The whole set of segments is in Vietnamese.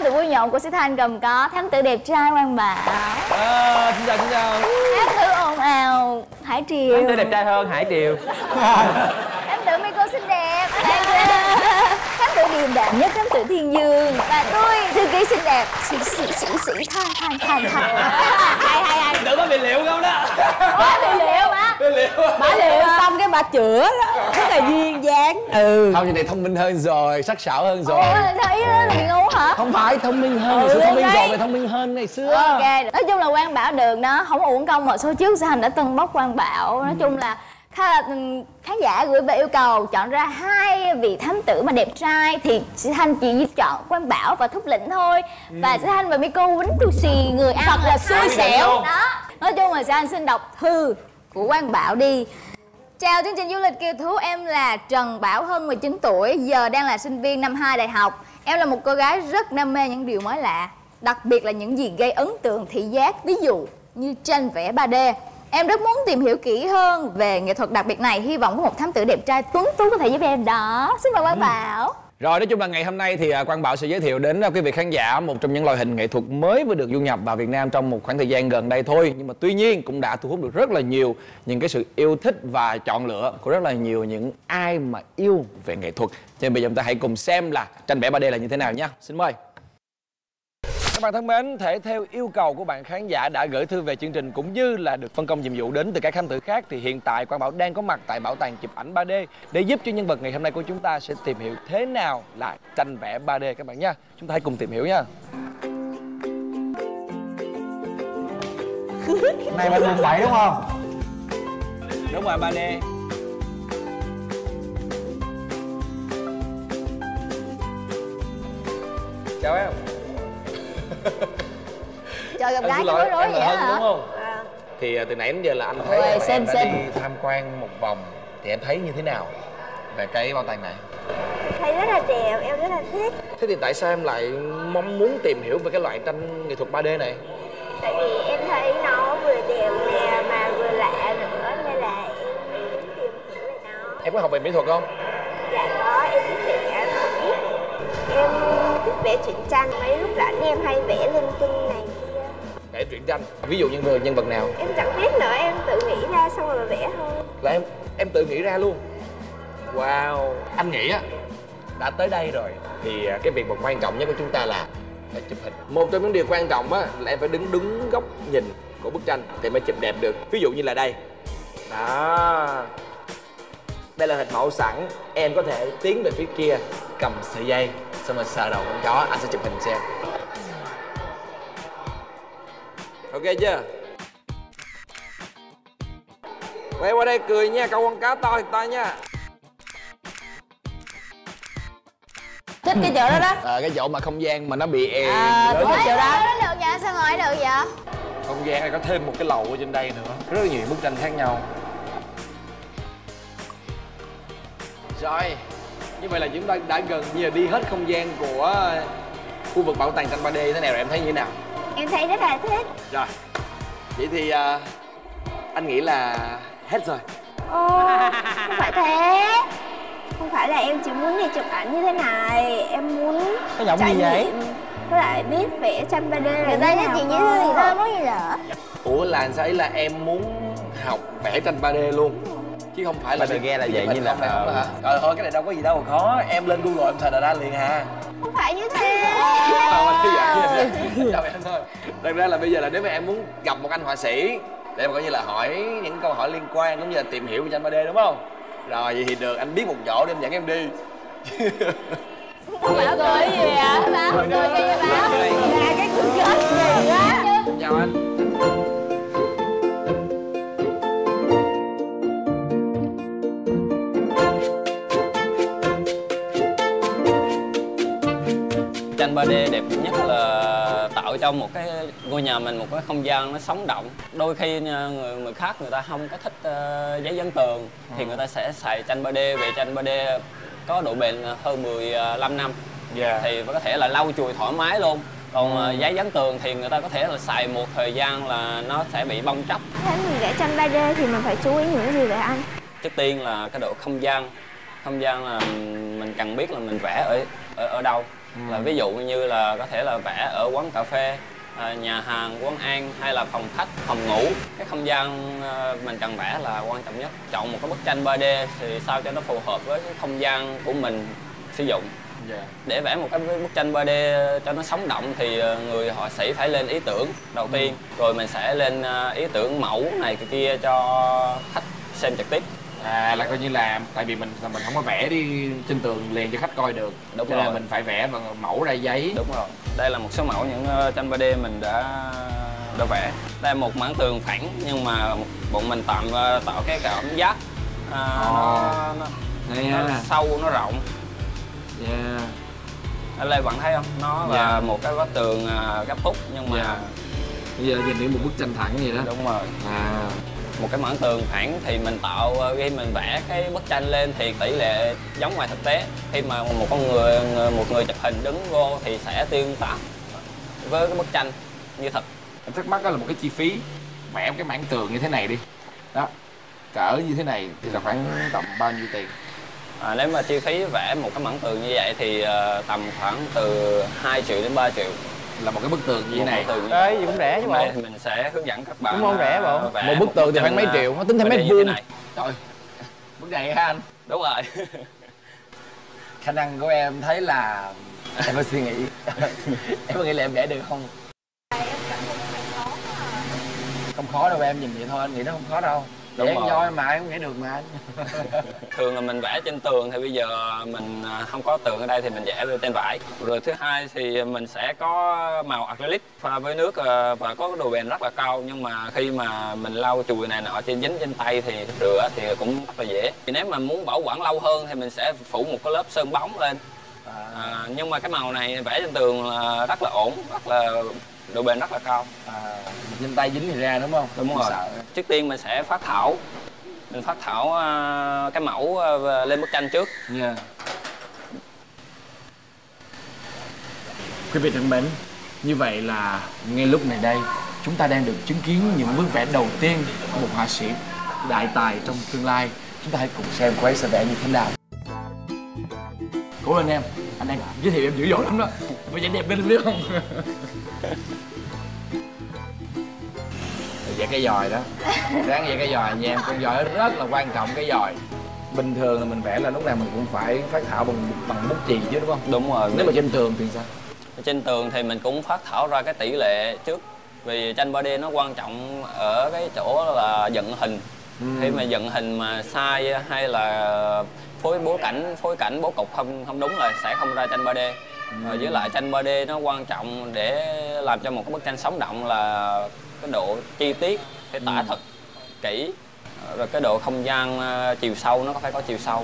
sự vui nhộn của Sĩ Thanh gồm có thám tử đẹp trai Quang Bảo. Xin chào, xin chào. Thám tử ồn ào Hải Triều. Thám tử đẹp trai hơn Hải Triều. Thám tử mấy cô xinh đẹp. Thám tử điềm đạm nhất, thám tử Thiên Dương. Và tôi thư ký xinh đẹp sĩ Thanh. Hay. Tưởng có bị liệu không đó. Bị liệu mà. Bà liệu xong cái bà chữa đó, rất là duyên dáng. Không, như này thông minh hơn rồi, sắc sảo hơn rồi. Ủa, ý đó là bị ngu hả? Không phải thông minh hơn, ngày xưa thông minh rồi, phải thông minh hơn ngày xưa. Ok, nói chung là Quang Bảo được đó, không uổng công mà số trước Sĩ Thanh đã tâng bốc Quang Bảo. Nói chung là khán giả gửi về yêu cầu chọn ra 2 vị thám tử mà đẹp trai thì Sĩ Thanh chỉ chọn Quang Bảo và Thúc Lĩnh thôi. Và Sĩ Thanh và Miko quýnh đu xì người ăn thật là xui xẻo đó. Nói chung là Sĩ Thanh xin đọc thư của Quang Bảo đi. Chào chương trình du lịch Kiều Thú, em là Trần Bảo Hân, 19 tuổi, giờ đang là sinh viên năm 2 đại học. Em là một cô gái rất đam mê những điều mới lạ, đặc biệt là những gì gây ấn tượng thị giác, ví dụ như tranh vẽ 3D. Em rất muốn tìm hiểu kỹ hơn về nghệ thuật đặc biệt này, hy vọng có một thám tử đẹp trai tuấn tú có thể giúp em đó. Xin mời Quang Bảo. Rồi, nói chung là ngày hôm nay thì Quang Bảo sẽ giới thiệu đến quý vị khán giả một trong những loại hình nghệ thuật mới vừa được du nhập vào Việt Nam trong một khoảng thời gian gần đây thôi. Nhưng mà tuy nhiên cũng đã thu hút được rất là nhiều những cái sự yêu thích và chọn lựa của rất là nhiều những ai mà yêu về nghệ thuật. Cho nên bây giờ chúng ta hãy cùng xem là tranh vẽ 3D là như thế nào nhé. Xin mời. Các bạn thân mến, thể theo yêu cầu của bạn khán giả đã gửi thư về chương trình cũng như là được phân công nhiệm vụ đến từ các thám tử khác, thì hiện tại Quang Bảo đang có mặt tại bảo tàng chụp ảnh 3D để giúp cho nhân vật ngày hôm nay của chúng ta sẽ tìm hiểu thế nào là tranh vẽ 3D các bạn nha. Chúng ta hãy cùng tìm hiểu nha. Này bạn mùng 7 đúng không? Đúng rồi, 3D. Chào em. Trời, gặp gái rối rối vậy hả? Đúng không? Thì từ nãy đến giờ là anh thấy Ôi, em đã xem. đi tham quan một vòng, thì em thấy như thế nào về cái bảo tàng này? Thấy rất là đẹp, em rất là thích. Thế thì tại sao em lại mong muốn tìm hiểu về cái loại tranh nghệ thuật 3D này? Tại vì em thấy nó vừa đẹp nè mà vừa lạ nữa, nên là em muốn tìm hiểu về nó. Em có học về mỹ thuật không? Dạ có, em thích vẽ một ít. Em thích vẽ truyện tranh, mấy lúc rảnh em hay vẽ linh tinh này kia. Vẽ truyện tranh, ví dụ nhân vật nào? Em chẳng biết nữa, em tự nghĩ ra xong rồi vẽ thôi. Là em tự nghĩ ra luôn. Wow, anh nghĩ á, đã tới đây rồi thì cái việc mà quan trọng nhất của chúng ta là phải chụp hình. Một trong những điều quan trọng á là em phải đứng đúng góc nhìn của bức tranh thì mới chụp đẹp được. Ví dụ như là đây đó, đây là hình mẫu sẵn, em có thể tiến về phía kia, cầm sợi dây xong rồi sờ đầu con chó, anh sẽ chụp hình xem. Ok chưa? Quay qua đây cười nha, câu con cá to thật to nha. thích cái chỗ đó đó. Cái chỗ mà không gian mà nó bị Đúng cái chỗ đó. Được vậy? Sao ngồi được vậy? không gian hay có thêm một cái lầu ở trên đây nữa, rất là nhiều bức tranh khác nhau. Rồi, như vậy là chúng ta đã gần như là đi hết không gian của khu vực bảo tàng tranh 3D thế nào rồi, em thấy như thế nào? Em thấy rất là thích. Rồi, vậy thì anh nghĩ là hết rồi. Ồ, không phải thế. Không phải là em chỉ muốn đi chụp ảnh như thế này, em muốn Cái giọng gì vậy? với lại biết vẽ tranh 3D là Người ta nói chuyện dễ thương, người ta nói gì lỡ. Ủa là sao, ý là em muốn học vẽ tranh 3D luôn chứ không phải là Mình nghe là vậy như là hả? Trời ơi, cái này đâu có gì đâu mà khó, em lên Google em search ra liền hà. Không phải như thế. Chào em thôi. Thật ra là bây giờ là nếu mà em muốn gặp một anh họa sĩ để mà coi như là hỏi những câu hỏi liên quan cũng như là tìm hiểu về tranh 3D đúng không? Rồi vậy thì được, anh biết một chỗ để em dẫn em đi. Bảo cười gì vậy? Bảo cười cái gì Bảo? Là cái cười chết gì á. Chào anh. Tranh 3D đẹp nhất là tạo cho một cái ngôi nhà mình một cái không gian nó sống động. Đôi khi người khác người ta không có thích giấy dán tường thì người ta sẽ xài tranh 3D, vì tranh 3D có độ bền hơn 15 năm. Thì có thể là lau chùi thoải mái luôn. Còn giấy dán tường thì người ta có thể là xài một thời gian là nó sẽ bị bong tróc. Thế mình vẽ tranh 3D thì mình phải chú ý những gì vậy anh? Trước tiên là cái độ không gian. Không gian là mình cần biết là mình vẽ ở đâu. Là ví dụ như là có thể là vẽ ở quán cà phê, nhà hàng, quán ăn hay là phòng khách, phòng ngủ. Cái không gian mình cần vẽ là quan trọng nhất. Chọn một cái bức tranh 3D thì sao cho nó phù hợp với cái không gian của mình sử dụng. Để vẽ một cái bức tranh 3D cho nó sống động thì người họa sĩ phải lên ý tưởng đầu tiên, rồi mình sẽ lên ý tưởng mẫu này cái kia cho khách xem trực tiếp. Là coi như là tại vì mình không có vẽ đi trên tường liền cho khách coi được. Đúng cho rồi. nên mình phải vẽ bằng mẫu ra giấy. Đúng rồi. Đây là một số mẫu những tranh 3D mình đã vẽ. Đây là một mảng tường phẳng nhưng mà bọn mình tạo cái cảm giác nó sâu, nó rộng. Ở đây bạn thấy không? Nó là một cái vách tường gấp khúc nhưng mà bây giờ nhìn như một bức tranh thẳng vậy đó. đúng rồi. Một cái mảng tường phẳng thì mình tạo khi mình vẽ cái bức tranh lên thì tỷ lệ giống ngoài thực tế. Khi mà một người chụp hình đứng vô thì sẽ tương tác với cái bức tranh như thật. Em thắc mắc đó là một cái chi phí vẽ một cái mảng tường như thế này đi đó, cỡ như thế này thì là khoảng tầm bao nhiêu tiền? Nếu mà chi phí vẽ một cái mảng tường như vậy thì tầm khoảng từ 2 triệu đến 3 triệu. Là một cái bức tường như thế này. Ê, gì cũng rẻ chứ Hôm bộ. nay thì mình sẽ hướng dẫn các bạn. Đúng không, rẻ bộ. vẽ Một bức tường thì khoảng mấy triệu, nó tính theo mét vuông. Trời, bức này ha anh? Đúng rồi. Khả năng của em thấy là em có suy nghĩ em có nghĩ là em vẽ được không? Không khó đâu em, nhìn vậy thôi anh nghĩ nó không khó đâu. Đúng Vẽ rồi. voi mà ai cũng vẽ được mà anh. Thường là mình vẽ trên tường thì bây giờ mình không có tường ở đây thì mình vẽ trên vải. Rồi thứ hai thì mình sẽ có màu acrylic pha với nước và có độ bền rất là cao, nhưng mà khi mà mình lau chùi này nọ trên dính trên tay thì rửa thì cũng rất là dễ. Thì nếu mà muốn bảo quản lâu hơn thì mình sẽ phủ một cái lớp sơn bóng lên. Nhưng mà cái màu này vẽ trên tường là rất là ổn, rất là độ bền rất là cao. Trên tay dính thì ra đúng không? Đúng rồi. Sợ. Trước tiên mình sẽ phác thảo. Mình phác thảo cái mẫu lên bức tranh trước. Quý vị thân mến, như vậy là ngay lúc này đây chúng ta đang được chứng kiến những bức vẽ đầu tiên của một họa sĩ đại tài trong tương lai. Chúng ta hãy cùng xem cô ấy sẽ vẽ như thế nào. Cố lên em, anh đang giới thiệu em dữ dội lắm đó. Phải vẽ đẹp lên biết không? Vẽ cái giòi đó, ráng vẽ cái giòi nha em, con giòi rất là quan trọng. Cái giòi bình thường là mình vẽ là lúc nào mình cũng phải phác thảo bằng bút chì chứ đúng không? Đúng rồi. Nếu mà trên tường thì sao? Trên tường thì mình cũng phác thảo ra cái tỷ lệ trước. Vì tranh 3D nó quan trọng ở cái chỗ là dựng hình. Khi mà dựng hình mà sai hay là phối cảnh bố cục không đúng là sẽ không ra tranh 3D. Rồi với lại tranh 3D nó quan trọng để làm cho một cái bức tranh sống động là cái độ chi tiết phải tả thật kỹ, rồi cái độ không gian chiều sâu nó phải có chiều sâu.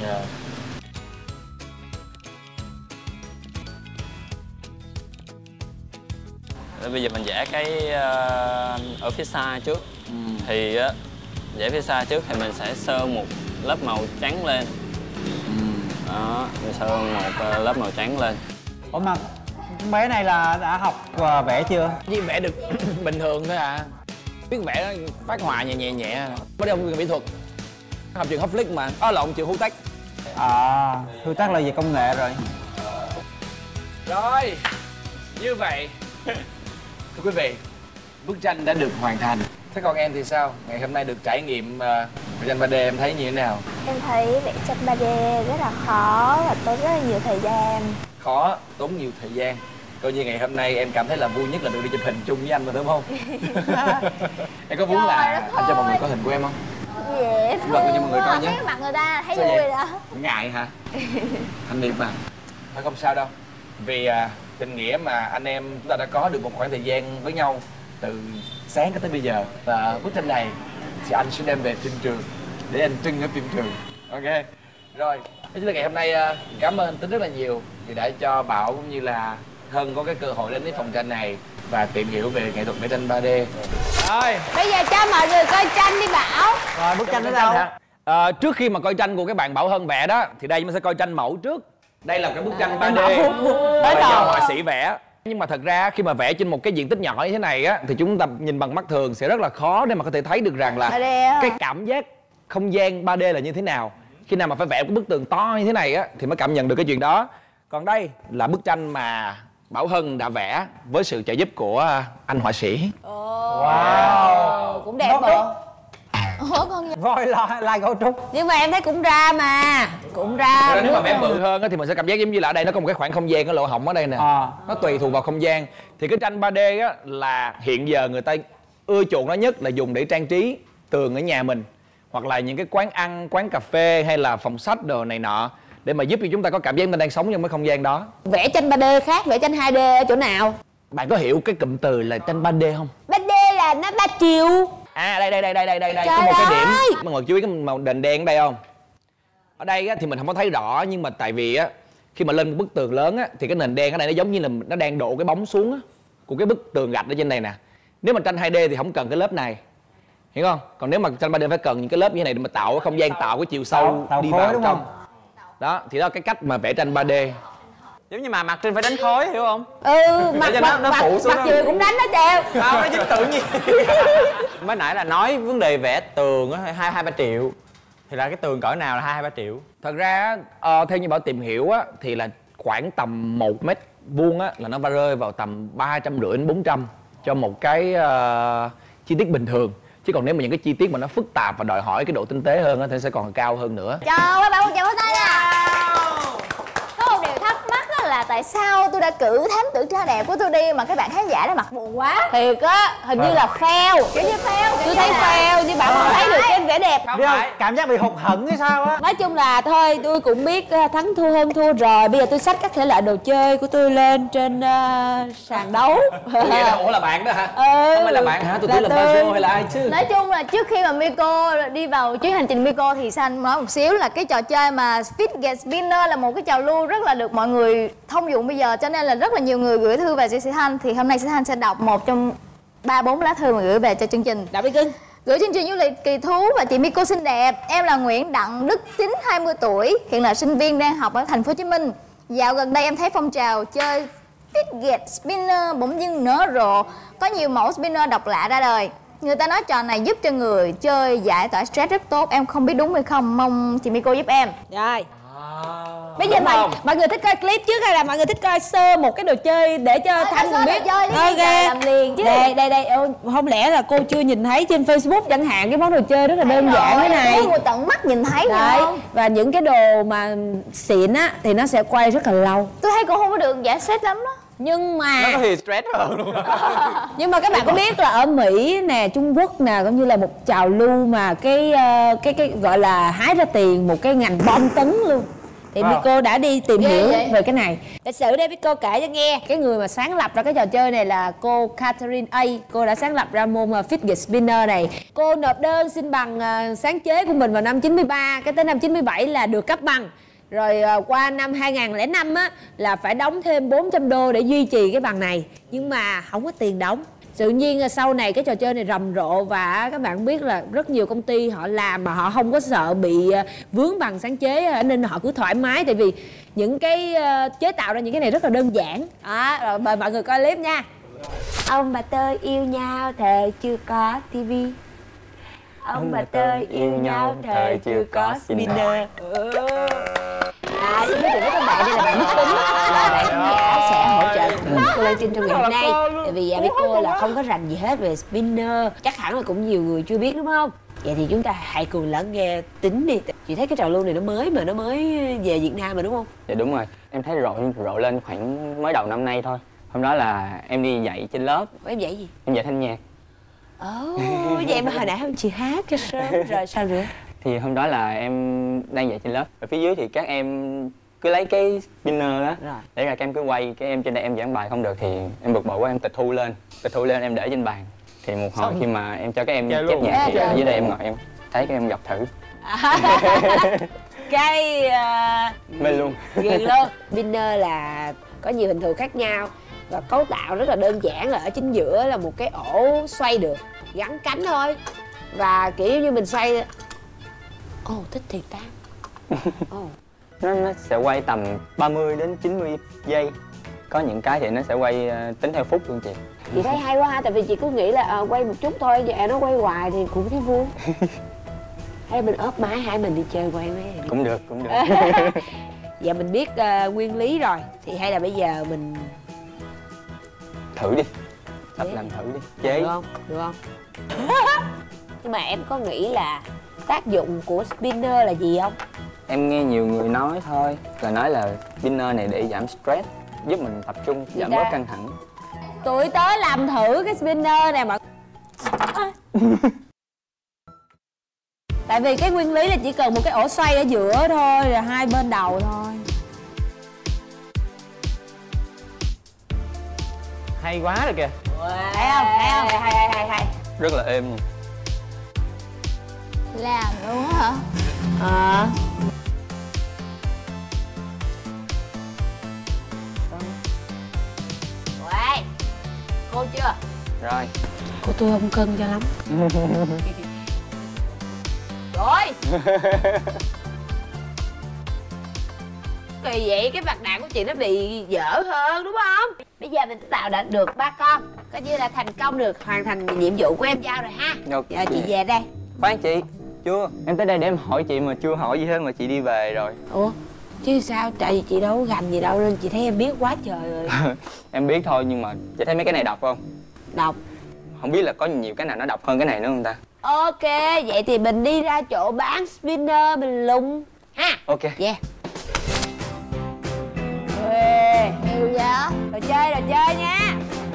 Bây giờ mình vẽ cái ở phía xa trước. Thì vẽ phía xa trước thì mình sẽ sơn một lớp màu trắng lên. Đó, mình sơn một lớp màu trắng lên. Ủa mà bé này là đã học vẽ chưa? Chỉ vẽ được bình thường thôi à. Biết vẽ phát họa nhẹ nhẹ. Mới đây ông mỹ thuật. Học trường Hóc Flick mà. Lộn trường Hưu Tắc. Hưu Tắc là về công nghệ rồi. Rồi, như vậy thưa quý vị, bức tranh đã được hoàn thành. Thế còn em thì sao? Ngày hôm nay được trải nghiệm vẽ tranh 3D em thấy như thế nào? Em thấy vẽ tranh 3D rất là khó và tốn rất là nhiều thời gian. Khó, tốn nhiều thời gian. Coi như ngày hôm nay em cảm thấy là vui nhất là được đi chụp hình chung với anh rồi đúng không? Em có muốn là anh cho mọi người có hình của em không? Dễ Vâng, cho mọi người coi nhé. Thấy mặt người ta thấy Sao vui vậy? đó. Ngại hả? Anh Điệp mà. Thôi không sao đâu. Vì tình nghĩa mà anh em chúng ta đã có được một khoảng thời gian với nhau từ sáng tới bây giờ. Và bức tranh này thì anh sẽ đem về phim trường để anh trưng ở phim trường. Ok. Rồi, thế là ngày hôm nay cảm ơn Tính rất là nhiều vì đã cho Bảo cũng như là Hân có cái cơ hội đến với phòng tranh này và tìm hiểu về nghệ thuật vẽ tranh 3D. Rồi, bây giờ cho mọi người coi tranh đi Bảo. Rồi, bức tranh ở đâu? Trước khi mà coi tranh của cái bạn Bảo Hân vẽ đó thì đây mình sẽ coi tranh mẫu trước. Đây là cái bức tranh 3D là do họa sĩ vẽ. Nhưng mà thật ra khi mà vẽ trên một cái diện tích nhỏ như thế này á thì chúng ta nhìn bằng mắt thường sẽ rất là khó để mà có thể thấy được rằng là cái cảm giác không gian 3D là như thế nào. Khi nào mà phải vẽ một bức tường to như thế này á thì mới cảm nhận được cái chuyện đó. Còn đây là bức tranh mà Bảo Hân đã vẽ với sự trợ giúp của anh họa sĩ. Wow, cũng đẹp bộ. Ủa con Voi lai gấu trúc. Nhưng mà em thấy cũng ra mà. Cũng ra. Nếu mà vẽ bự hơn thì mình sẽ cảm giác giống như là ở đây nó có một cái khoảng không gian, cái lỗ hổng ở đây nè. Nó tùy thuộc vào không gian. Thì cái tranh 3D á là hiện giờ người ta ưa chuộng nó nhất là dùng để trang trí tường ở nhà mình, hoặc là những cái quán ăn, quán cà phê hay là phòng sách đồ này nọ, để mà giúp cho chúng ta có cảm giác mình đang sống trong cái không gian đó. Vẽ tranh 3D khác vẽ tranh 2D ở chỗ nào? Bạn có hiểu cái cụm từ là tranh 3D không? 3D là nó 3 chiều. À đây có một cái điểm mọi người chú ý cái màu nền đen ở đây không? Ở đây á, thì mình không có thấy rõ, nhưng mà tại vì á khi mà lên một bức tường lớn á thì cái nền đen ở đây nó giống như là nó đang đổ cái bóng xuống á của cái bức tường gạch ở trên này nè. Nếu mà tranh 2D thì không cần cái lớp này, hiểu không? Còn nếu mà tranh 3D phải cần những cái lớp như này để mà tạo cái không gian, tạo cái chiều sâu tạo đi khối, vào đúng trong. không? Đó thì đó là cái cách mà vẽ tranh 3D. Giống như mà mặt Trinh phải đánh khối, hiểu không? Mặt nó phụ xuống mặt Trinh cũng đánh đó Trèo. Không, nó giúp tự nhiên. Mới nãy là nói vấn đề vẽ tường á, 2-3 triệu. Thì là cái tường cỡ nào là 2-3 triệu? Thật ra theo như Bảo tìm hiểu á thì là khoảng tầm 1 mét vuông á là nó rơi vào tầm 350 đến 400 cho một cái chi tiết bình thường. Chứ còn nếu mà những cái chi tiết mà nó phức tạp và đòi hỏi cái độ tinh tế hơn á thì sẽ còn cao hơn nữa. Chào các bạn, một tràng pháo tay nha. Có một điều thắc mắc là tại sao tôi đã cử thám tử trai đẹp của tôi đi mà các bạn khán giả đã mặt buồn quá. Thiệt á, hình như là fail. Kiểu như fail. Tôi thấy fail nhưng bạn không thấy được cái vẻ đẹp. Biết không? Cảm giác bị hụt hẫng hay sao á. Nói chung là thôi tôi cũng biết thắng thua hơn thua rồi. Bây giờ tôi xách các thể loại đồ chơi của tôi lên trên sàn đấu. Ủa là bạn đó hả? Không phải là bạn hả? Tôi tưởng là Bajo hay là ai chứ. Nói chung là trước khi mà Miko đi vào chuyến hành trình Miko thì San nói một xíu là cái trò chơi mà Fidget Spinner là một cái trào lưu rất là được mọi người thông dụng bây giờ, cho nên là rất là nhiều người gửi thư về cho Sĩ Thanh. Thì hôm nay Sĩ Thanh sẽ đọc một trong 3-4 lá thư mà gửi về cho chương trình. Đọc đi cưng. Gửi chương trình du lịch kỳ thú và chị Miko xinh đẹp. Em là Nguyễn Đặng Đức Chính, 20 tuổi, hiện là sinh viên đang học ở thành phố Hồ Chí Minh. Dạo gần đây em thấy phong trào chơi Fidget Spinner bỗng dưng nở rộ, có nhiều mẫu spinner độc lạ ra đời. Người ta nói trò này giúp cho người chơi giải tỏa stress rất tốt. Em không biết đúng hay không, mong chị Miko giúp em. Rồi. Bây giờ mọi người thích coi clip trước hay là mọi người thích coi sơ một cái đồ chơi để cho Thanh cùng biết? Chơi đi, làm liền chứ. Đây, không lẽ là cô chưa nhìn thấy trên Facebook chẳng hạn cái món đồ chơi rất là đơn giản thế này. Có một tận mắt nhìn thấy đấy. không? Và những cái đồ mà xịn á thì nó sẽ quay rất là lâu. Tôi thấy cũng không có được giải stress lắm đó. Nhưng mà Nó có thì stress hơn luôn. nhưng mà các bạn có biết là ở Mỹ nè, Trung Quốc nè, cũng như là một trào lưu mà cái gọi là hái ra tiền, một cái ngành bom tấn luôn. Thì Miko đã đi tìm hiểu về cái này. Lịch sử đây Miko kể cho nghe. Cái người mà sáng lập ra cái trò chơi này là cô Catherine A. Cô đã sáng lập ra môn Fidget Spinner này. Cô nộp đơn xin bằng sáng chế của mình vào năm 93. Cái tới năm 97 là được cấp bằng. Rồi qua năm 2005 á là phải đóng thêm 400 đô để duy trì cái bằng này. Nhưng mà không có tiền đóng. Tự nhiên sau này cái trò chơi này rầm rộ và các bạn biết là rất nhiều công ty họ làm mà họ không có sợ bị vướng bằng sáng chế, nên họ cứ thoải mái. Tại vì những cái chế tạo ra những cái này rất là đơn giản. Rồi mời mọi người coi clip nha. Ông bà tôi yêu nhau thời chưa có tivi. Ông bà tôi yêu nhau thời chưa có spinner. Xin giới thiệu với các bạn, đây là bạn Đức Tính, là bạn khán giả sẽ hỗ trợ cô Lan Trinh trong ngày hôm nay. Tại vì Miko là không có rành gì hết về spinner, chắc hẳn là cũng nhiều người chưa biết đúng không? Vậy thì chúng ta hãy cùng lắng nghe Tính đi. Chị thấy cái trào lưu này nó mới mà, nó mới về Việt Nam mà đúng không? Dạ đúng rồi, em thấy rộ lên khoảng mới đầu năm nay thôi. Hôm đó là em đi dạy trên lớp. Em dạy gì? Em dạy thanh nhạc. Vậy mà hồi nãy chị hát cho sớm rồi sao nữa? Thì hôm đó là em đang dạy trên lớp. Ở phía dưới thì các em cứ lấy cái spinner đó để ra, các em cứ quay. Cái em trên đây em giảng bài không được thì em bực bội quá, em tịch thu lên em để trên bàn. Thì một hồi khi mà em cho các em chép nhạc thì ở dưới đây em ngồi em thấy các em gặp thử. Cái mê luôn. ghiền luôn. Spinner là có nhiều hình thù khác nhau và cấu tạo rất là đơn giản, là ở chính giữa là một cái ổ xoay được, gắn cánh thôi. Và kiểu như mình xoay. Thích thiệt ta. Nó sẽ quay tầm 30 đến 90 giây. Có những cái thì nó sẽ quay tính theo phút luôn chị. Chị thấy hay quá ha, tại vì chị cứ nghĩ là quay một chút thôi, vậy nó quay hoài thì cũng thấy vui. Hay mình ốp máy hai mình đi chơi quay mấy này. Cũng được. Giờ mình biết nguyên lý rồi thì hay là bây giờ mình Thử đi. Sắp làm thử đi. Chế. được không? Được không? Nhưng mà em có nghĩ là tác dụng của spinner là gì không? Em nghe nhiều người nói thôi, là nói là spinner này để giảm stress, giúp mình tập trung, giảm bớt căng thẳng. Tụi tới làm thử cái spinner này mà. Tại vì cái nguyên lý là chỉ cần một cái ổ xoay ở giữa thôi, rồi hai bên đầu thôi. Hay quá rồi kìa. Thấy không? Thấy không? Hay. Rất là êm. Làm luôn hả? Uầy, cô chưa? Rồi. Cô tôi không cân cho lắm. Rồi. Kỳ vậy, cái mặt nạ của chị nó bị dở hơn đúng không? Bây giờ mình tạo đã được 3 con, coi như là thành công được, hoàn thành nhiệm vụ của em giao rồi ha. Được. Giờ chị về đây. Khoan chị, chưa. Em tới đây để em hỏi chị mà chưa hỏi gì hết mà chị đi về rồi. Ủa? Chứ sao? Tại vì chị đâu có gành gì đâu nên chị thấy em biết quá trời rồi. Em biết thôi nhưng mà chị thấy mấy cái này độc không? Đọc. Không biết là có nhiều cái nào nó độc hơn cái này nữa không ta? Ok, vậy thì mình đi ra chỗ bán spinner mình lùng ha. Ok. Yeah. Ê, Nhiều vậy? đồ chơi nha.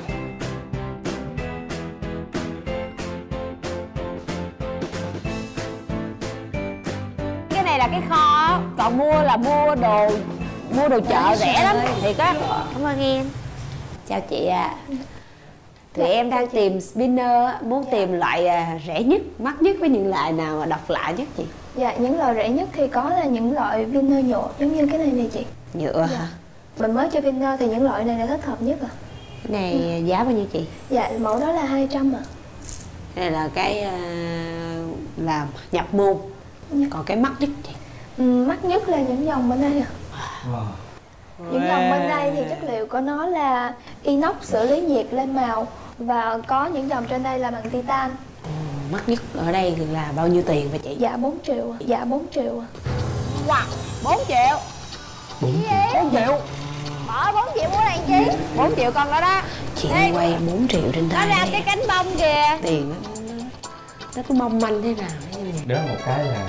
Cái này là cái kho, còn mua là mua đồ chợ rẻ lắm thiệt á. Cảm ơn em. Chào chị ạ. Tụi em đang tìm spinner, muốn tìm loại rẻ nhất, mắc nhất với những loại nào mà độc lạ nhất chị? Dạ, những loại rẻ nhất thì có là những loại spinner nhựa giống như cái này nè chị. Nhựa hả? Mình mới cho spinner thì những loại này là thích hợp nhất ạ. Cái này giá bao nhiêu chị? Dạ, mẫu đó là 200 ạ. Cái này là cái làm nhập môn. Còn cái mắc nhất chị? Mắc nhất là những dòng bên đây ạ. Những dòng bên đây thì chất liệu của nó là inox xử lý nhiệt lên màu. Và có những dòng trên đây là bằng titan. Mắc nhất ở đây là bao nhiêu tiền vậy chị? Dạ 4 triệu ạ. Dạ 4 triệu ạ. Wow, 4 triệu. 4 triệu. Bỏ 4 triệu mua này chi? 4 triệu con đó đó. Chị Ê, quay 4 triệu trên Nó tay. ra cái cánh bông kìa. Tiền nó cứ mong manh thế nào thế này. Đó một cái là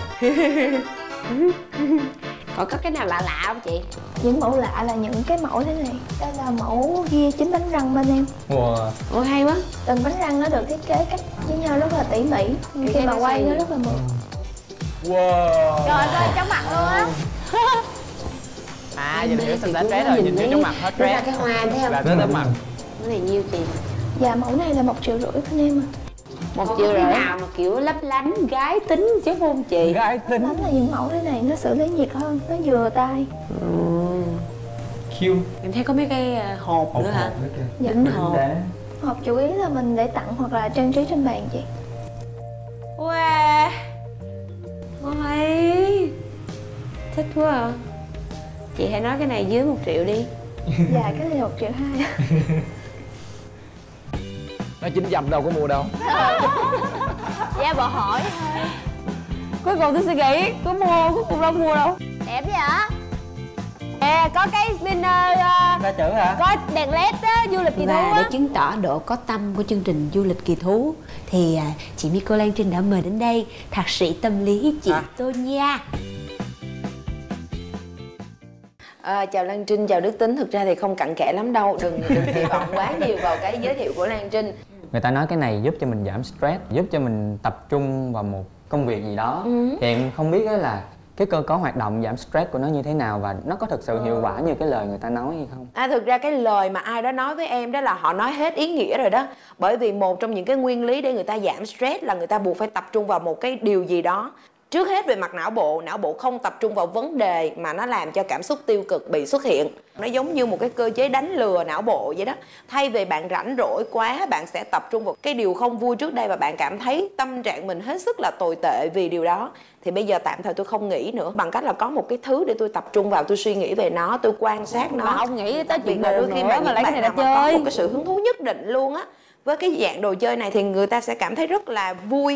Còn có cái nào lạ lạ không chị? Những mẫu lạ là những cái mẫu thế này. Đây là mẫu ghi chính bánh răng bên em. wow. Ôi hay quá. Từng bánh răng nó được thiết kế cách với nhau rất là tỉ mỉ. Khi mà quay nó rất là mượt. Wow. Trời ơi, chóng mặt luôn á. À, giờ hiểu sao stress rồi, nhìn thấy trong mặt hết Nó ra stress. cái hoa thấy không? Là tới tới mặt. Cái này nhiêu tiền? Dạ, mẫu này là 1,5 triệu bên em ạ. 1 triệu rưỡi. Nào mà kiểu lấp lánh gái tính chứ không chị? Gái tính. Đó là những mẫu thế này nó xử lý nhiệt hơn, nó vừa tay. Cute. Em thấy có mấy cái hộp nữa hả? Dạ. Đính hộp. Hộp chủ yếu là mình để tặng hoặc là trang trí trên bàn chị. Wow. Ôi, thích quá à. Chị hãy nói cái này dưới 1 triệu đi. Dạ, cái này 1,2 triệu. Nó chính dầm đâu có mua đâu. Dạ vợ hỏi thôi. Cuối cùng tôi suy nghĩ có mua, cuối cùng đâu mua đâu. Đẹp vậy hả? Có cái spinner Ra chữ hả? có đèn led á, du lịch kỳ thú á. Và để chứng tỏ độ có tâm của chương trình du lịch kỳ thú thì chị Miko Lan Trinh đã mời đến đây thạc sĩ tâm lý chị Tonya. Chào Lan Trinh, chào Đức Tính. Thực ra thì không cặn kẽ lắm đâu, đừng kỳ vọng quá nhiều vào cái giới thiệu của Lan Trinh. Người ta nói cái này giúp cho mình giảm stress, giúp cho mình tập trung vào một công việc gì đó. Thì em không biết là cái cơ cấu hoạt động giảm stress của nó như thế nào và nó có thực sự hiệu quả như cái lời người ta nói hay không? Thực ra cái lời mà ai đó nói với em đó là họ nói hết ý nghĩa rồi đó. Bởi vì một trong những cái nguyên lý để người ta giảm stress là người ta buộc phải tập trung vào một cái điều gì đó. Trước hết về mặt não bộ không tập trung vào vấn đề mà nó làm cho cảm xúc tiêu cực bị xuất hiện. Nó giống như một cái cơ chế đánh lừa não bộ vậy đó. Thay vì bạn rảnh rỗi quá, bạn sẽ tập trung vào cái điều không vui trước đây và bạn cảm thấy tâm trạng mình hết sức là tồi tệ vì điều đó. Thì bây giờ tạm thời tôi không nghĩ nữa, bằng cách là có một cái thứ để tôi tập trung vào, tôi suy nghĩ về nó, tôi quan sát nó. Mà không nghĩ tới chuyện là đôi khi mà lấy cái này ra có chơi một cái sự hứng thú nhất định luôn á với cái dạng đồ chơi này thì người ta sẽ cảm thấy rất là vui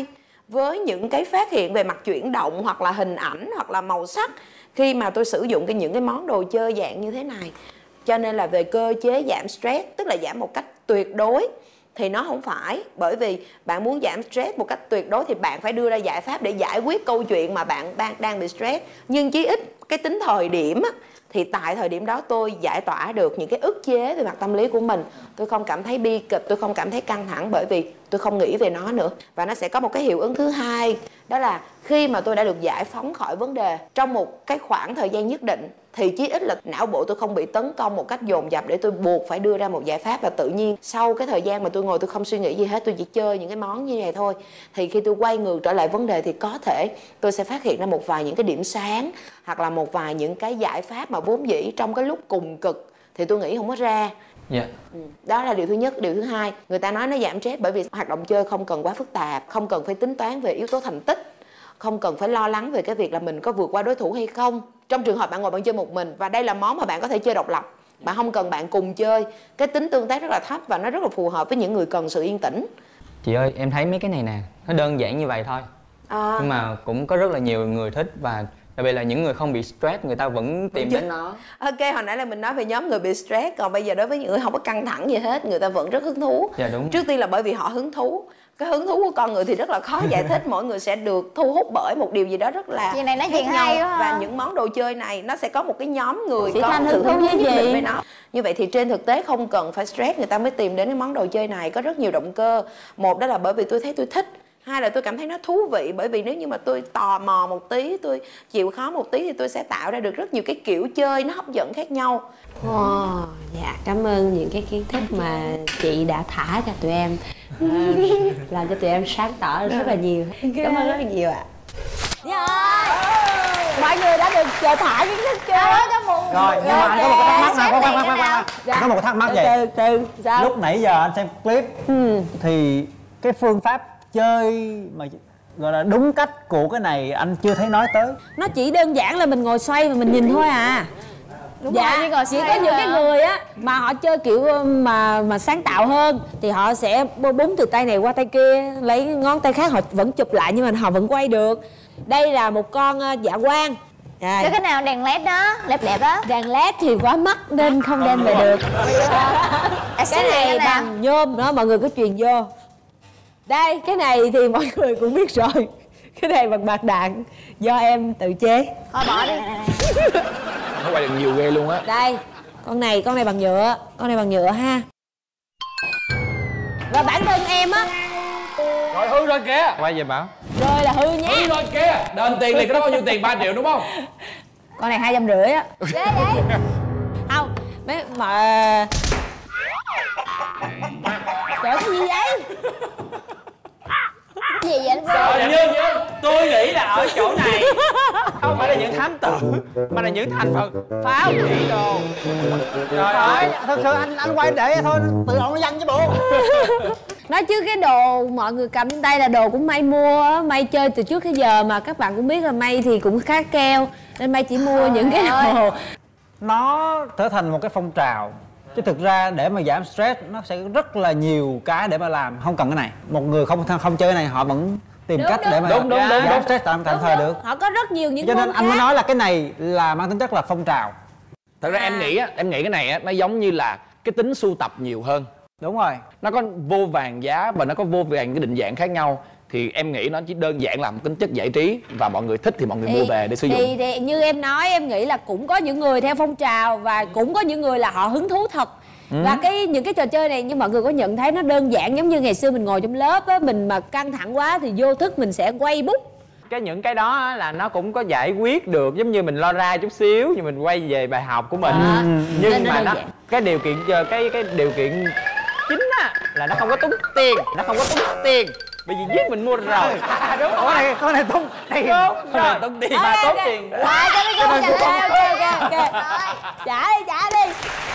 với những cái phát hiện về mặt chuyển động hoặc là hình ảnh hoặc là màu sắc khi mà tôi sử dụng những cái món đồ chơi dạng như thế này. Cho nên là về cơ chế giảm stress, tức là giảm một cách tuyệt đối, thì nó không phải. Bởi vì bạn muốn giảm stress một cách tuyệt đối thì bạn phải đưa ra giải pháp để giải quyết câu chuyện mà bạn đang bị stress. Nhưng chí ít cái tính thời điểm á, thì tại thời điểm đó tôi giải tỏa được những cái ức chế về mặt tâm lý của mình. Tôi không cảm thấy bi kịch, tôi không cảm thấy căng thẳng bởi vì tôi không nghĩ về nó nữa. Và nó sẽ có một cái hiệu ứng thứ hai, đó là khi mà tôi đã được giải phóng khỏi vấn đề trong một cái khoảng thời gian nhất định thì chí ít là não bộ tôi không bị tấn công một cách dồn dập để tôi buộc phải đưa ra một giải pháp. Và tự nhiên sau cái thời gian mà tôi ngồi tôi không suy nghĩ gì hết, tôi chỉ chơi những cái món như này thôi, thì khi tôi quay ngược trở lại vấn đề thì có thể tôi sẽ phát hiện ra một vài những cái điểm sáng hoặc là một vài những cái giải pháp mà vốn dĩ trong cái lúc cùng cực thì tôi nghĩ không có ra. Dạ. Đó là điều thứ nhất. Điều thứ hai, người ta nói nó giảm stress bởi vì hoạt động chơi không cần quá phức tạp, không cần phải tính toán về yếu tố thành tích, không cần phải lo lắng về cái việc là mình có vượt qua đối thủ hay không. Trong trường hợp bạn ngồi bạn chơi một mình, và đây là món mà bạn có thể chơi độc lập, bạn không cần bạn cùng chơi, cái tính tương tác rất là thấp và nó rất là phù hợp với những người cần sự yên tĩnh. Chị ơi, em thấy mấy cái này nè, nó đơn giản như vậy thôi, nhưng mà cũng có rất là nhiều người thích, và đặc biệt là những người không bị stress người ta vẫn tìm đến nó. Ok, hồi nãy là mình nói về nhóm người bị stress, còn bây giờ đối với những người không có căng thẳng gì hết, người ta vẫn rất hứng thú. Dạ đúng. Trước tiên là bởi vì họ hứng thú. Cái hứng thú của con người thì rất là khó giải thích. Mỗi người sẽ được thu hút bởi một điều gì đó rất là chuyện này nói chuyện hay quá. Và những món đồ chơi này nó sẽ có một cái nhóm người Chị có Thanh sự hứng thú hứng thú với nhất định gì? với nó. Như vậy thì trên thực tế không cần phải stress người ta mới tìm đến cái món đồ chơi này. Có rất nhiều động cơ. Một đó là bởi vì tôi thấy tôi thích. Hai là tôi cảm thấy nó thú vị, bởi vì nếu như mà tôi tò mò một tí, tôi chịu khó một tí thì tôi sẽ tạo ra được rất nhiều cái kiểu chơi nó hấp dẫn khác nhau. Dạ, cảm ơn những cái kiến thức mà chị đã thả cho tụi em, làm cho tụi em sáng tỏ rất là nhiều. Cảm ơn rất là nhiều ạ. Mọi người đã được thả kiến thức chưa? Rồi, nhưng mà anh có một cái thắc mắc nào, có một cái thắc mắc vậy. Từ sao? Lúc nãy giờ anh xem clip thì cái phương pháp chơi mà gọi là đúng cách của cái này anh chưa thấy nói tới. Nó chỉ đơn giản là mình ngồi xoay và mình nhìn thôi à. Đúng dạ, rồi, chỉ có những cái người á mà họ chơi kiểu mà sáng tạo hơn thì họ sẽ búng từ tay này qua tay kia, lấy ngón tay khác họ vẫn chụp lại nhưng mà họ vẫn quay được. Đây là một con dạ quang. Cái nào đèn led đó, đẹp đó. Đèn led thì quá mắc nên không đem về được. Cái này bằng nhôm đó, mọi người cứ truyền vô. Đây, cái này thì mọi người cũng biết rồi. Cái này bằng bạc đạn, do em tự chế. Thôi bỏ đi. Nó quay được nhiều ghê luôn á. Đây, con này bằng nhựa. Con này bằng nhựa ha. Và bản thân em á. Rồi hư rồi kìa. Quay về Bảo. Rồi là hư nhé. Hư rồi kìa. Đền tiền thì cái đó bao nhiêu tiền? 3 triệu đúng không? Con này 250 á. Ghê vậy. Không, mấy mà... Trời, cái gì vậy? Cái gì vậy anh Trời như tôi nghĩ là ở chỗ này không phải là những thám tử mà là những thành phần phá hủy đồ. Trời ơi, Thật sự anh quay để thôi, tự động nó văng chứ bộ. Nói chứ cái đồ mọi người cầm trên tay là đồ của May mua á. May chơi từ trước tới giờ mà các bạn cũng biết là May thì cũng khá keo, nên May chỉ mua những cái đồ. Nó trở thành một cái phong trào. Chứ thực ra để mà giảm stress nó sẽ rất là nhiều cái để mà làm, không cần cái này. Một người không chơi cái này họ vẫn tìm cách để mà giảm stress tạm thời được. Họ có rất nhiều những cho nên môn anh mới khác. nói là cái này là mang tính chất là phong trào. Thật ra em nghĩ cái này á, nó giống như là cái tính sưu tập nhiều hơn. Đúng rồi. Nó có vô vàn giá và nó có vô vàn cái định dạng khác nhau. Thì em nghĩ nó chỉ đơn giản là một tính chất giải trí và mọi người thích thì mọi người mua về để sử dụng. Thì như em nói, em nghĩ là cũng có những người theo phong trào và cũng có những người là họ hứng thú thật. Và những cái trò chơi này như mọi người có nhận thấy nó đơn giản, giống như ngày xưa mình ngồi trong lớp á, mình mà căng thẳng quá thì vô thức mình sẽ quay bút. những cái đó á, là nó cũng có giải quyết được, giống như mình lo ra chút xíu nhưng mình quay về bài học của mình. Nhưng mà nó cái điều kiện cái điều kiện chính á là nó không có tốn tiền, bởi vì giết mình mua rồi. Đúng rồi. Cái này tốn tiền. Đúng rồi, tốn tiền mà tốn tiền. Rồi cho mấy cô Ok. Trả đi.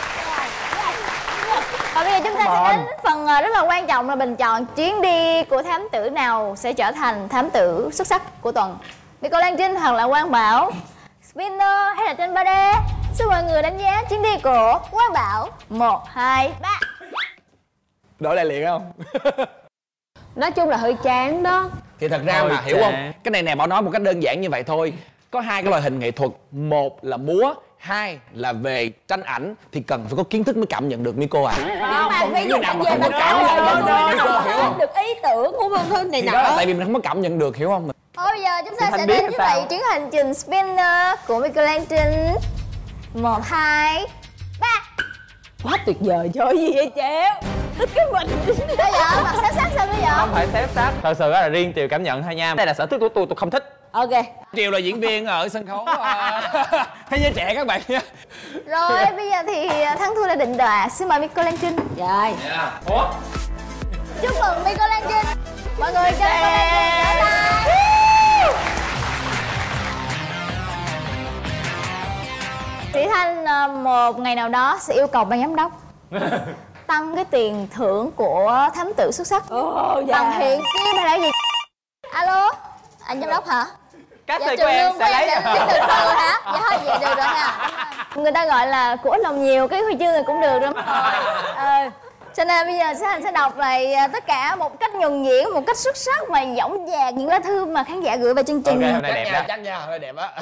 Và bây giờ chúng ta sẽ đến phần rất là quan trọng là bình chọn chuyến đi của thám tử nào sẽ trở thành thám tử xuất sắc của tuần. Cô Lan Trinh hoặc là Quang Bảo, Spinner hay là trên 3D? Xin mọi người đánh giá chuyến đi của Quang Bảo. 1, 2, 3. Đổi lại liền không? Nói chung là hơi chán đó. Thì thật ra mà hiểu không, cái này nè Bảo nói một cách đơn giản như vậy thôi. Có hai cái loại hình nghệ thuật, một là múa, hai là về tranh ảnh, thì cần phải có kiến thức mới cảm nhận được Miko à. Nhưng mà ví dụ nào mà không có cảm nhận được, hiểu không? Được ý tưởng của Phương Thư này nọ. Đó là tại vì mình không có cảm nhận được, hiểu không? Thôi bây giờ chúng ta sẽ đến với lại chuyến hành trình spinner của Michelangelo. 1, 2, 3. Quá tuyệt vời, trời gì vậy Chéo? Thích cái mình. Bây giờ mặt xếp sát sao bây giờ? Không phải xếp sát. Thật sự là riêng Triều cảm nhận thôi nha. Đây là sở thích của tôi không thích. Ok. Triều là diễn viên ở sân khấu thế giới trẻ các bạn nha. Rồi bây giờ thì thắng thua đã định đoạt. Xin mời Michelangelo. Rồi. Ủa? Chúc mừng Michelangelo. Mọi người cho Michelangelo. Sĩ Thanh một ngày nào đó sẽ yêu cầu ban giám đốc tăng cái tiền thưởng của thám tử xuất sắc bằng hiện kim hay là gì? Alo, anh giám đốc hả? Các thầy của em sẽ lấy được rồi hả? Dạ thôi vậy được rồi ha. Người ta gọi là của lòng nhiều cái huy chương này cũng được đúng không? Cho nên bây giờ Sĩ Thanh sẽ đọc lại tất cả một cách nhuần nhuyễn, một cách xuất sắc mà dõng dạc những lá thư mà khán giả gửi về chương trình. Ok, hôm nay đẹp đó. Chắc nha, hơi đẹp á.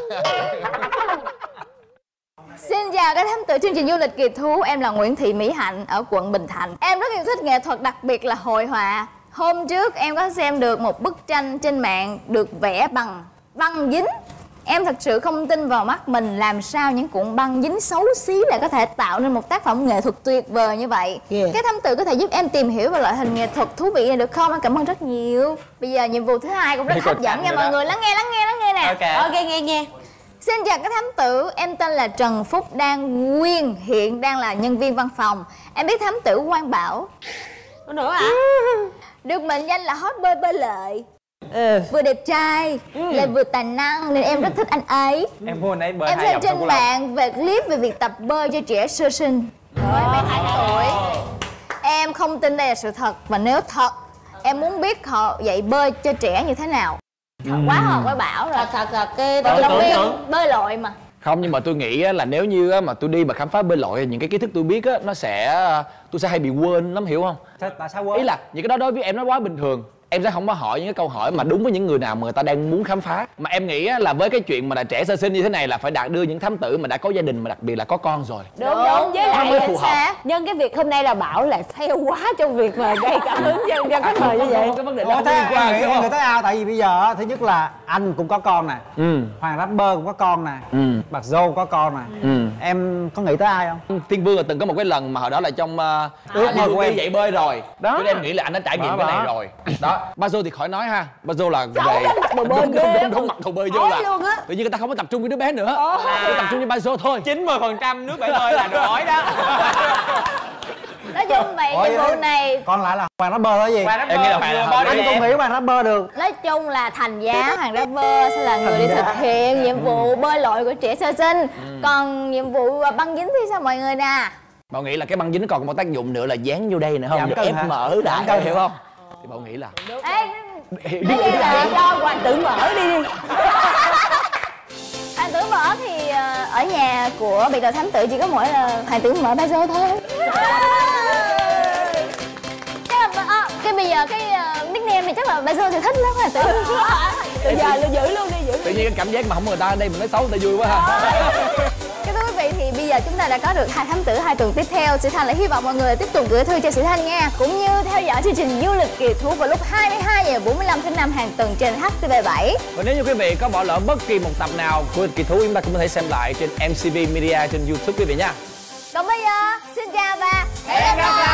Xin chào các thám tử chương trình du lịch kỳ thú. Em là Nguyễn Thị Mỹ Hạnh ở quận Bình Thạnh. Em rất yêu thích nghệ thuật, đặc biệt là hội họa. Hôm trước em có xem được một bức tranh trên mạng được vẽ bằng băng dính. Em thật sự không tin vào mắt mình, làm sao những cuộn băng dính xấu xí lại có thể tạo nên một tác phẩm nghệ thuật tuyệt vời như vậy. Các thám tử có thể giúp em tìm hiểu về loại hình nghệ thuật thú vị này được không? Em cảm ơn rất nhiều. Bây giờ nhiệm vụ thứ hai cũng rất hấp dẫn nha mọi người. Lắng nghe nè. Ok, nghe. Xin chào các thám tử, em tên là Trần Phúc, hiện đang là nhân viên văn phòng. Em biết thám tử Quang Bảo. Có nữa à? Được mệnh danh là hot boy bơi lợi. Vừa đẹp trai, lại vừa tài năng nên em rất thích anh ấy. Em mua anh ấy bơi em xem trên mạng về clip về việc tập bơi cho trẻ sơ sinh. Mới 12 tuổi. Em không tin đây là sự thật, và nếu thật, em muốn biết họ dạy bơi cho trẻ như thế nào. Quá hợp với Bảo rồi. Thật cái vận động viên bơi lội mà. Không, nhưng mà tôi nghĩ là nếu như mà tôi đi mà khám phá bơi lội, những cái kiến thức tôi biết á, tôi sẽ hay bị quên lắm, hiểu không? Tại sao quên? Ý là những cái đó đối với em nó quá bình thường. Em sẽ không có hỏi những cái câu hỏi mà đúng với những người nào mà người ta đang muốn khám phá. Mà em nghĩ là với cái chuyện mà là trẻ sơ sinh như thế này là phải đưa những thám tử mà đã có gia đình, mà đặc biệt là có con rồi. Đúng, với lại mới phù hợp. Nhân cái việc hôm nay là Bảo lại theo quá trong việc mà gây cảm hứng cho khách mời như vậy. Cái vấn đề đó không liên quan, em người tới ao tại vì bây giờ thứ nhất là anh cũng có con nè, Hoàng Rapper cũng có con nè, Bạc Dô có con nè. Em có nghĩ tới ai không? Thiên Vương là từng có một cái lần mà hồi đó là trong ước mơ của em dạy bơi rồi đó, cho nên em nghĩ là anh đã trải nghiệm cái này rồi đó. Bazo thì khỏi nói ha, Bazo là về mặc đồ bơi đúng mặc đồ bơi vô là tự nhiên người ta không có tập trung với đứa bé nữa, chỉ tập trung với Bazo thôi. 90% nước bể bơi là đồ ói đó. Nói chung vậy nhiệm vụ này còn lại là Hoàng Rapper đó gì? Em nghĩ là anh không hiểu Hoàng Rapper được. nói chung là thành giá Hoàng Rapper sẽ là người đi thực hiện nhiệm vụ bơi lội của trẻ sơ sinh. Còn nhiệm vụ băng dính thì sao mọi người nè? Bảo nghĩ là cái băng dính còn có một tác dụng nữa là dán vô đây nữa không, để ép mỡ lại, hiểu không? Thì Bảo nghĩ là đây là cho Hoàng tử mở đi. Hoàng tử mở thì ở nhà của biệt đội thám tử chỉ có mỗi là Hoàng tử mở Bazo thôi. Cái bây giờ cái nickname này chắc là Bazo thì thích lắm Hoàng tử. Từ giờ là giữ luôn đi, giữ. Tự nhiên cái cảm giác mà không người ta ở đây mình nói xấu người ta vui quá ha. Thưa quý vị, thì bây giờ chúng ta đã có được 2 thám tử 2 tuần tiếp theo. Sĩ Thanh lại hy vọng mọi người tiếp tục gửi thư cho Sĩ Thanh nha, cũng như theo dõi chương trình du lịch kỳ thú vào lúc 22h45 thứ 5 hàng tuần trên HTV7. Và nếu như quý vị có bỏ lỡ bất kỳ một tập nào của kỳ thú, chúng ta cũng có thể xem lại trên MCV Media trên YouTube quý vị nha. Còn bây giờ xin chào và hẹn gặp lại.